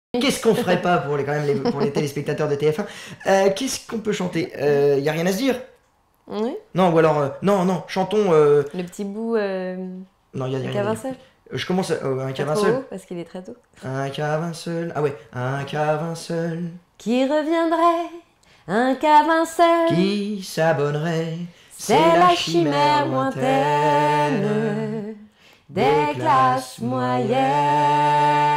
Qu'est-ce qu'on ferait pas pour pour les téléspectateurs de TF1? Qu'est-ce qu'on peut chanter? Y a rien à se dire? Oui. Non, ou alors, non, chantons. Le petit bout. Non, y a Un rien à dire. cavin Je commence un pas cave un trop seul. haut, parce qu'il est très tôt. Un cave un seul. Ah ouais, un cave un seul. Qui reviendrait? Un cavin seul. Qui s'abonnerait? C'est la chimère lointaine des classes moyennes.